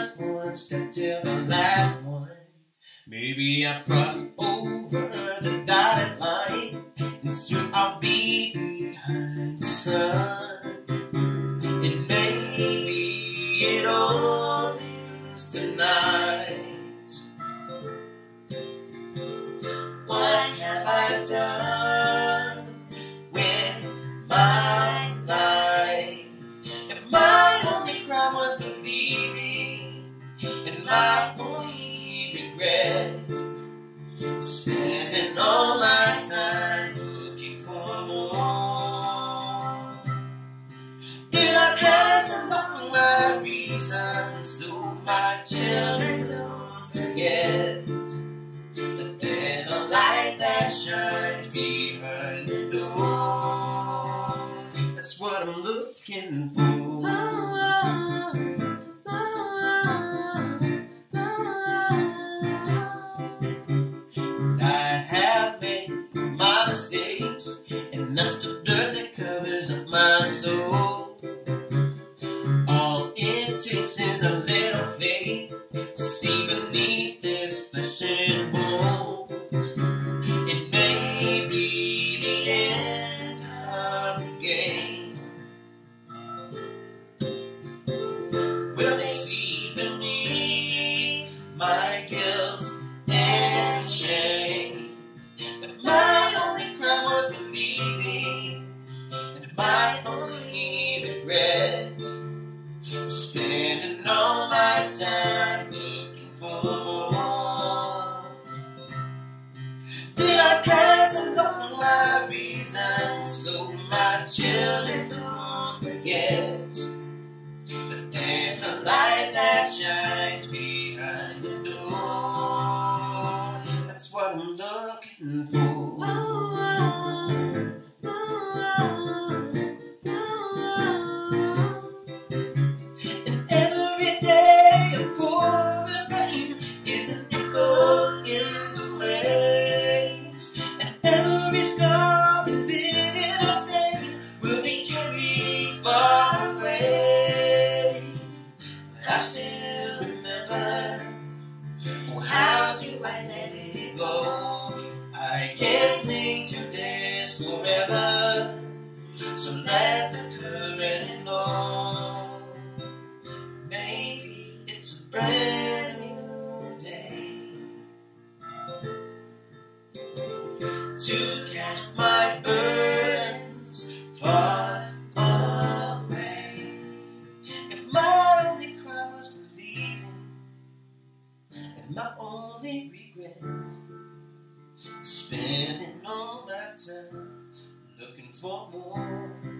first one step till the last one. Maybe I've crossed over the dotted line, and soon I'll be behind the sun. And maybe it all is tonight. What have I done with my life? If my only crime was believing, and my only regret, spending all my time looking for more. Did I pass along my reasons so my children don't forget that there's a light that shines behind the door? That's what I'm looking for. I have made my mistakes, and that's the dirt that covers up my soul. All it takes is a little faith to see beneath this flesh and bones. It may be the end of the game. Will they see beneath my guilt and shame? If my only crime was believing, and my only regret, spending all my time looking for more. Did I pass along my reasons so my children don't forget that there's a light that shines behind the door? That's what I'm looking for. I still remember, oh, how do I let it go? I can't cling to this forever, so let the current flow. Maybe it's a brand new day to cast my burdens far away. If my only crime was believing, and my only regret was spending all my time looking for more.